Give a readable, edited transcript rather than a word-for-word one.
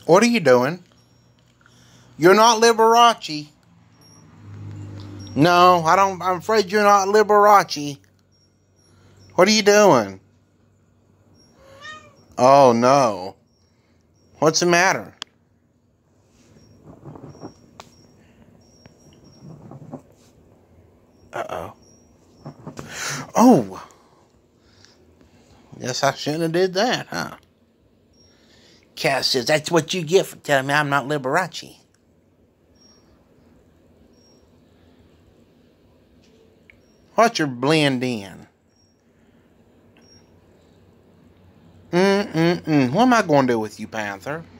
What are you doing? You're not Liberace. No, I'm afraid you're not Liberace. What are you doing? Oh, no. What's the matter? Uh-oh. Oh. Guess I shouldn't have did that, huh? Cat says, that's what you get for telling me I'm not Liberace. What's your blend in? What am I going to do with you, Panther?